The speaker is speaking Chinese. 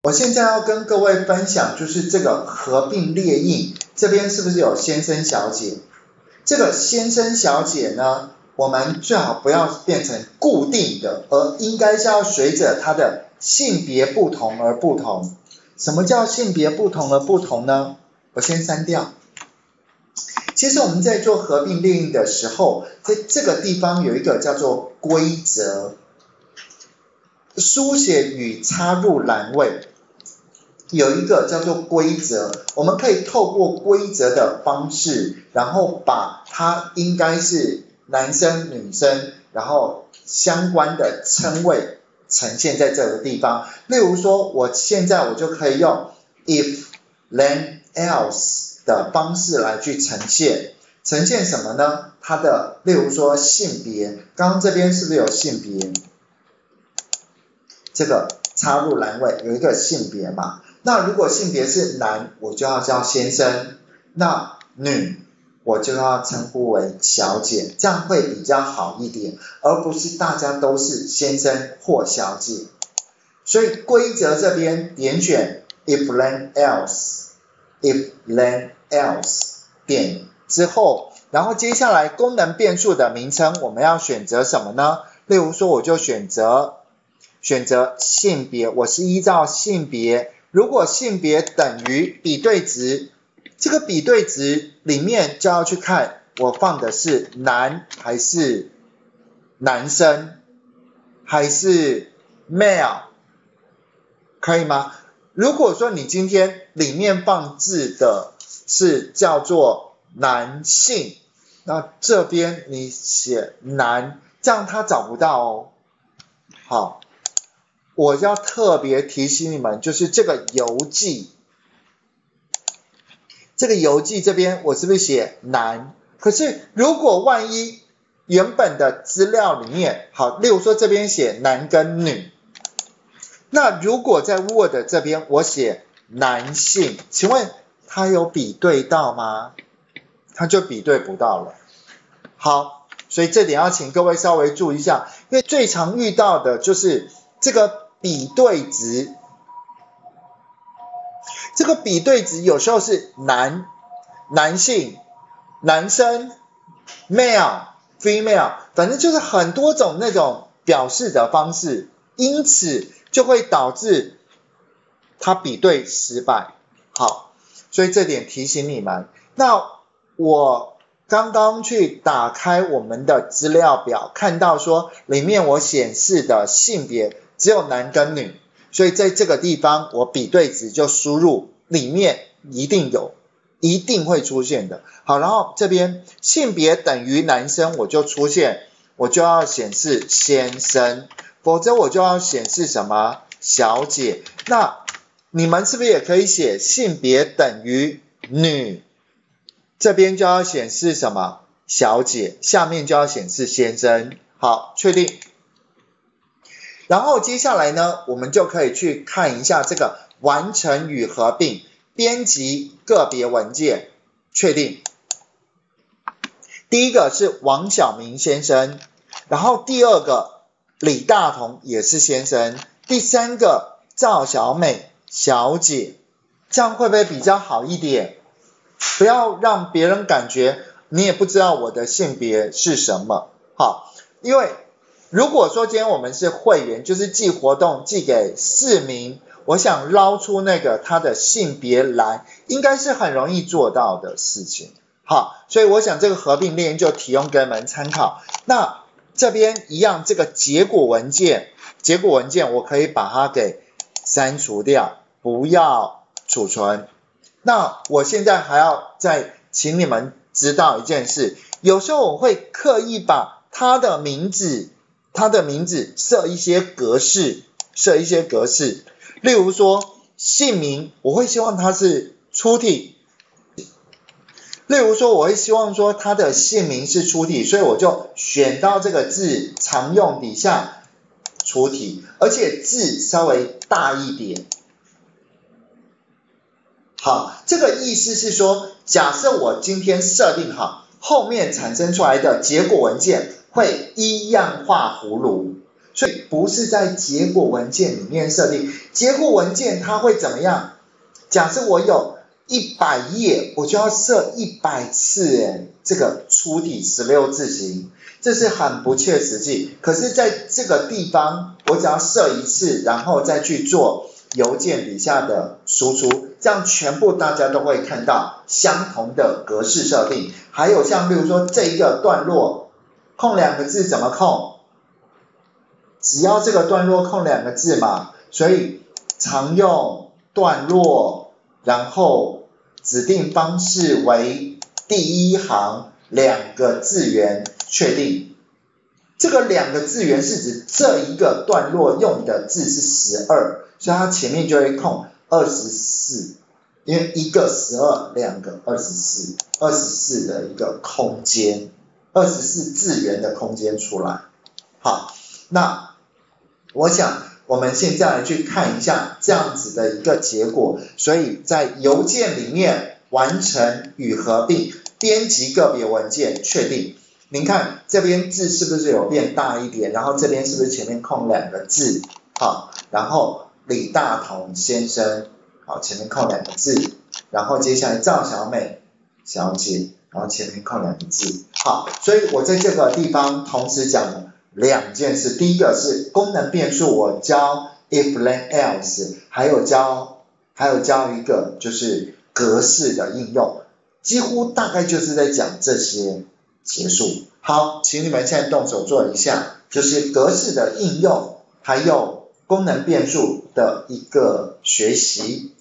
我现在要跟各位分享，就是这个合并列印，这边是不是有先生小姐？这个先生小姐呢，我们最好不要变成固定的，而应该是要随着它的性别不同而不同。什么叫性别不同而不同呢？我先删掉。其实我们在做合并列印的时候，在这个地方有一个叫做规则，书写与插入栏位有一个叫做规则，我们可以透过规则的方式，然后把它应该是男生女生，然后相关的称谓呈现在这个地方。例如说，我现在我就可以用 if then else 的方式来去呈现什么呢？它的例如说性别，刚刚这边是不是有性别？这个插入栏位有一个性别嘛？那如果性别是男，我就要叫先生；那女，我就要称呼为小姐，这样会比较好一点，而不是大家都是先生或小姐。所以规则这边点选 if then else，if then else 点之后，然后接下来功能变数的名称我们要选择什么呢？例如说我就选择性别，我是依照性别，如果性别等于比对值，这个比对值里面就要去看我放的是男还是男生还是 male， 可以吗？如果说你今天里面放置的是叫做男性，那这边你写男，这样他找不到哦。好，我要特别提醒你们，就是这个邮寄，这边我是不是写男？可是如果万一原本的资料里面，好，例如说这边写男跟女，那如果在 Word 这边我写男性，请问它有比对到吗？它就比对不到了。好，所以这点要请各位稍微注意一下，因为最常遇到的就是这个比对值，这个比对值有时候是男性、男生、male、female， 反正就是很多种那种表示的方式，因此就会导致它比对失败。好，所以这点提醒你们。那我刚刚去打开我们的资料表，看到说里面我显示的性别只有男跟女，所以在这个地方我比对值就输入里面一定会出现的。好，然后这边性别等于男生，我就要显示先生，否则我就要显示什么小姐。那你们是不是也可以写性别等于女，这边就要显示什么小姐，下面就要显示先生。好，确定。然后接下来呢，我们就可以去看一下这个完成与合并，编辑个别文件，确定。第一个是王晓明先生，然后第二个李大同也是先生，第三个赵小美小姐，这样会不会比较好一点？不要让别人感觉你也不知道我的性别是什么。好，因为如果说今天我们是会员，就是寄活动寄给市民，我想捞出那个他的性别栏，应该是很容易做到的事情。好，所以我想这个合并列印就提供给你们参考。那这边一样，这个结果文件我可以把它给删除掉，不要储存。那我现在还要再请你们知道一件事，有时候我会刻意把他的名字设一些格式，例如说姓名，我会希望它是出体，例如说我会希望说他的姓名是出体，所以我就选到这个字常用底下出体，而且字稍微大一点。好，这个意思是说，假设我今天设定好，后面产生出来的结果文件会一样画葫芦， 所以不是在结果文件里面设定。结果文件它会怎么样？假设我有100页，我就要设100次这个粗体16字形，这是很不切实际。可是在这个地方，我只要设一次，然后再去做邮件底下的输出，这样全部大家都会看到相同的格式设定。还有像比如说这一个段落空2个字怎么空？只要这个段落空2个字嘛，所以常用段落，然后指定方式为第一行2个字元确定。这个2个字元是指这一个段落用的字是12，所以它前面就会空24，因为一个12，两个24的一个空间，24字元的空间出来。好，那我想我们现在来去看一下这样子的一个结果。所以在邮件里面完成与合并，编辑个别文件确定。您看这边字是不是有变大一点，然后这边是不是前面空2个字？好，然后李大同先生，好，前面空2个字，然后接下来赵小美小姐，然后前面空2个字。好，所以我在这个地方同时讲了2件事，第一个是功能变数，我教 if then else， 还有教一个就是格式的应用，几乎大概就是在讲这些。结束。好，请你们现在动手做一下，就是格式的应用，还有功能变数的一个学习。